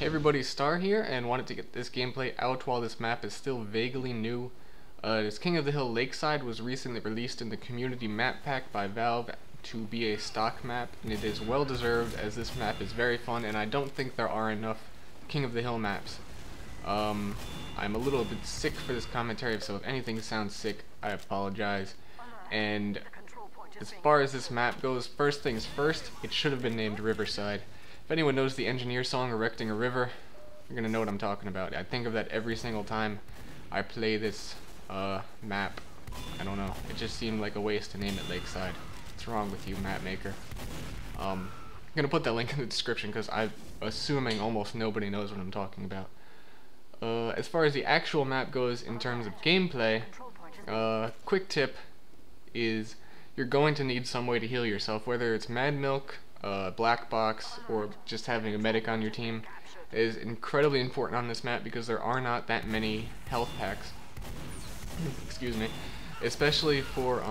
Hey everybody, Star here, and wanted to get this gameplay out while this map is still vaguely new. This King of the Hill Lakeside was recently released in the community map pack by Valve to be a stock map, and it is well deserved as this map is very fun, and I don't think there are enough King of the Hill maps. I'm a little bit sick for this commentary, so if anything sounds sick, I apologize. And as far as this map goes, first things first, it should have been named Riverside. If anyone knows the Engineer song Erecting a River, you're gonna know what I'm talking about. I think of that every single time I play this map. I don't know, it just seemed like a waste to name it Lakeside. What's wrong with you, map maker? I'm gonna put that link in the description because I'm assuming almost nobody knows what I'm talking about. As far as the actual map goes in terms of gameplay, quick tip is you're going to need some way to heal yourself, whether it's Mad Milk, Black Box, or just having a medic on your team. Is incredibly important on this map because there are not that many health packs. Excuse me. Especially for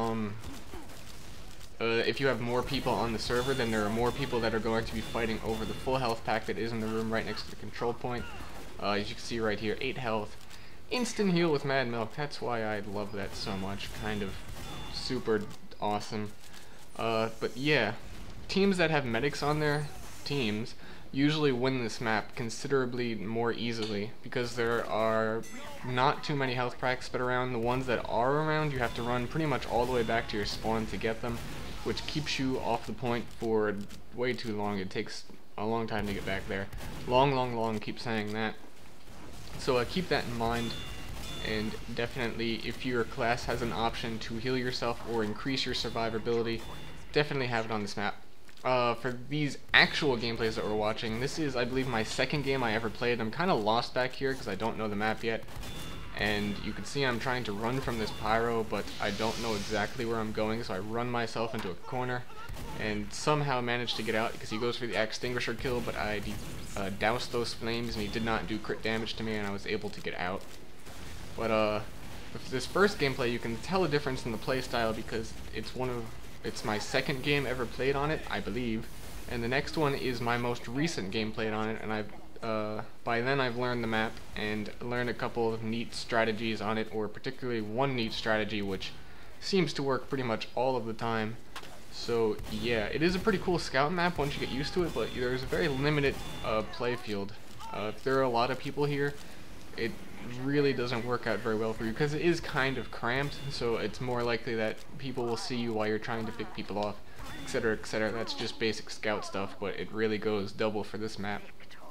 if you have more people on the server, then there are more people that are going to be fighting over the full health pack that is in the room right next to the control point. As you can see right here, 8 health. Instant heal with Mad Milk. That's why I love that so much. Kind of super awesome. But yeah, teams that have medics on their teams usually win this map considerably more easily because there are not too many health packs spread around. The ones that are around, you have to run pretty much all the way back to your spawn to get them, which keeps you off the point for way too long. It takes a long time to get back there. Long, keep saying that. So keep that in mind, and definitely if your class has an option to heal yourself or increase your survivability, definitely have it on this map. For these actual gameplays that we're watching, this is, I believe, my second game I ever played. I'm kind of lost back here because I don't know the map yet, and you can see I'm trying to run from this pyro, but I don't know exactly where I'm going, so I run myself into a corner and somehow managed to get out because he goes for the extinguisher kill, but I doused those flames and he did not do crit damage to me, and I was able to get out. But with this first gameplay, you can tell a difference in the playstyle because it's my second game ever played on it, I believe, and the next one is my most recent game played on it, and by then I've learned the map and learned a couple of neat strategies on it, or particularly one neat strategy which seems to work pretty much all of the time. So yeah, it is a pretty cool scout map once you get used to it, but there's a very limited play field. If there are a lot of people here, it really doesn't work out very well for you because it is kind of cramped, so it's more likely that people will see you while you're trying to pick people off, etc, etc. That's just basic scout stuff, but it really goes double for this map.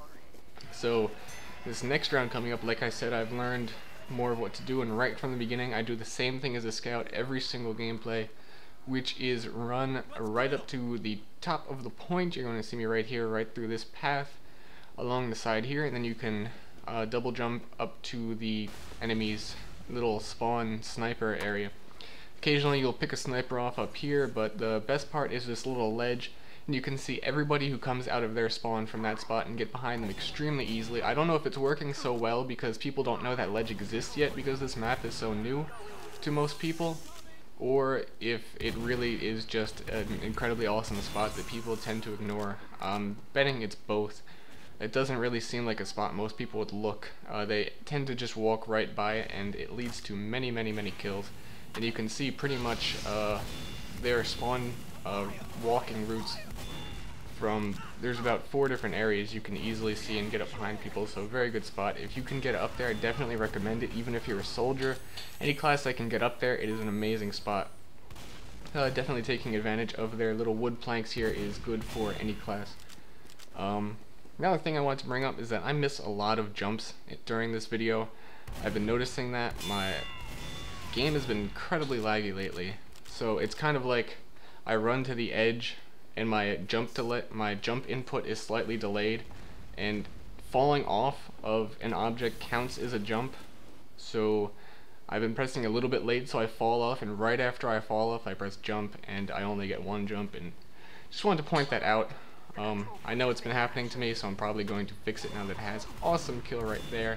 So this next round coming up, like I said, I've learned more of what to do, and right from the beginning I do the same thing as a scout every single gameplay, which is run right up to the top of the point. You're going to see me right here, right through this path along the side here, and then you can double jump up to the enemy's little spawn sniper area. Occasionally you'll pick a sniper off up here, but the best part is this little ledge, and you can see everybody who comes out of their spawn from that spot and get behind them extremely easily. I don't know if it's working so well because people don't know that ledge exists yet because this map is so new to most people, or if it really is just an incredibly awesome spot that people tend to ignore. I'm betting it's both. It doesn't really seem like a spot most people would look. They tend to just walk right by it, and it leads to many kills. And you can see pretty much their spawn walking routes from, there's about 4 different areas you can easily see and get up behind people, so very good spot. If you can get up there, I definitely recommend it, even if you're a soldier. Any class that can get up there, it is an amazing spot. Definitely taking advantage of their little wood planks here is good for any class. Another thing I want to bring up is that I miss a lot of jumps during this video. I've been noticing that my game has been incredibly laggy lately. So it's kind of like I run to the edge and my jump input is slightly delayed, and falling off of an object counts as a jump. So I've been pressing a little bit late, so I fall off, and right after I fall off I press jump and I only get 1 jump, and just wanted to point that out. I know it's been happening to me, so I'm probably going to fix it now that it has. Awesome kill right there.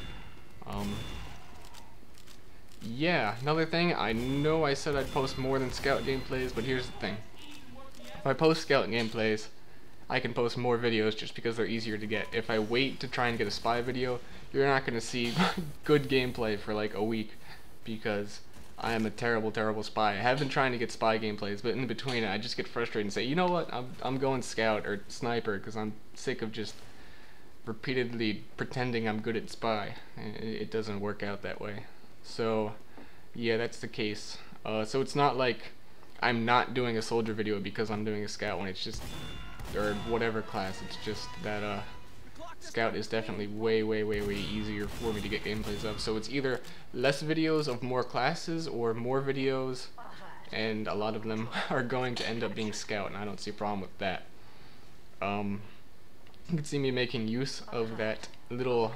Yeah, another thing, I know I said I'd post more than scout gameplays, but here's the thing. If I post scout gameplays, I can post more videos just because they're easier to get. If I wait to try and get a spy video, you're not going to see good gameplay for like a week, because I am a terrible spy. I have been trying to get spy gameplays, but in between I just get frustrated and say, you know what, I'm going scout or sniper, because I'm sick of just repeatedly pretending I'm good at spy. It doesn't work out that way. So yeah, that's the case. So it's not like I'm not doing a soldier video because I'm doing a scout one. It's just, or whatever class, it's just that scout is definitely way easier for me to get gameplays of. So it's either less videos of more classes or more videos, and a lot of them are going to end up being scout, and I don't see a problem with that. You can see me making use of that little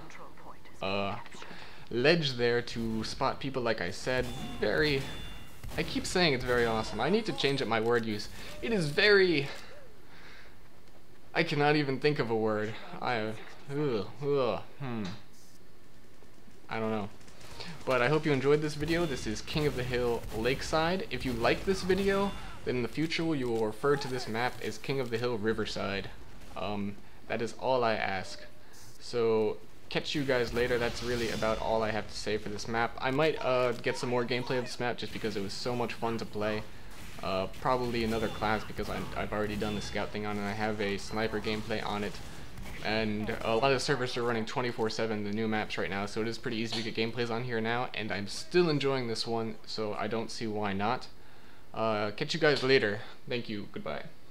ledge there to spot people, like I said. I keep saying it's very awesome. I need to change up my word use. It is very... I cannot even think of a word. I don't know. But I hope you enjoyed this video. This is King of the Hill Lakeside. If you like this video, then in the future you will refer to this map as King of the Hill Riverside. That is all I ask. So catch you guys later. That's really about all I have to say for this map. I might get some more gameplay of this map just because it was so much fun to play. Probably another class because I've already done the scout thing on it, and I have a sniper gameplay on it. And a lot of servers are running 24/7 the new maps right now, so it is pretty easy to get gameplays on here now, and I'm still enjoying this one, so I don't see why not. Catch you guys later. Thank you. Goodbye.